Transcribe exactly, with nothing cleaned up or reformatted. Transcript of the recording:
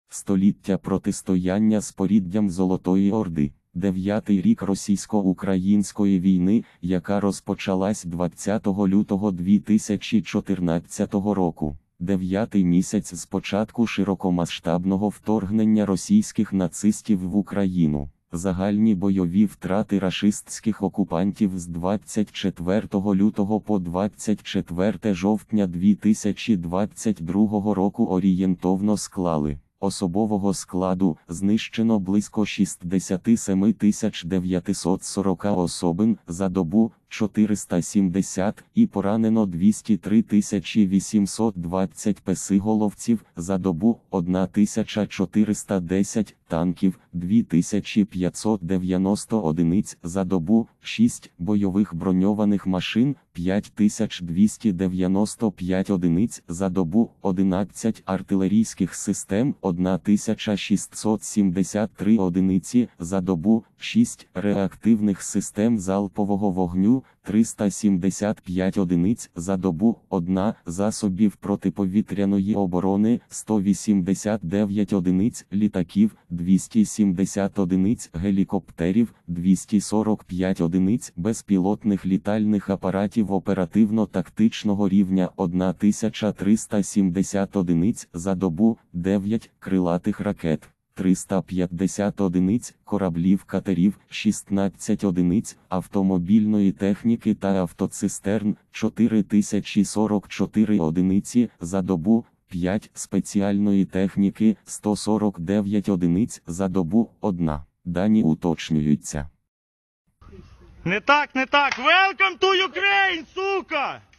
Століття протистояння з поріддям Золотої Орди. Дев'ятий рік російсько-української війни, яка розпочалась двадцятого лютого дві тисячі чотирнадцятого року. Дев'ятий місяць з початку широкомасштабного вторгнення російських нацистів в Україну. Загальні бойові втрати рашистських окупантів з двадцять четвертого лютого по двадцять четверте жовтня дві тисячі двадцять другого року орієнтовно склали: особового складу знищено близько шістдесят сім тисяч дев'ятсот сорок особин за добу, чотириста сімдесят, і поранено двісті три тисячі вісімсот двадцять песиголовців за добу, тисяча чотириста десять, танків, дві тисячі п'ятсот дев'яносто одиниць за добу, шість бойових броньованих машин, п'ять тисяч двісті дев'яносто п'ять одиниць за добу, одинадцять артилерійських систем, тисяча шістсот сімдесят три одиниці за добу, шість реактивних систем залпового вогню, триста сімдесят п'ять одиниць за добу, одна засобів протиповітряної оборони, сто вісімдесят дев'ять одиниць літаків, двісті сімдесят одиниць гелікоптерів, двісті сорок п'ять одиниць безпілотних літальних апаратів оперативно-тактичного рівня, тисяча триста сімдесят одиниць за добу, дев'ять крилатих ракет, триста п'ятдесят одиниць кораблів-катерів, шістнадцять одиниць автомобільної техніки та автоцистерн, чотири тисячі сорок чотири одиниці за добу, п'ять спеціальної техніки, сто сорок дев'ять одиниць за добу, одна. Дані уточнюються. Не так, не так. Welcome to Ukraine, сука!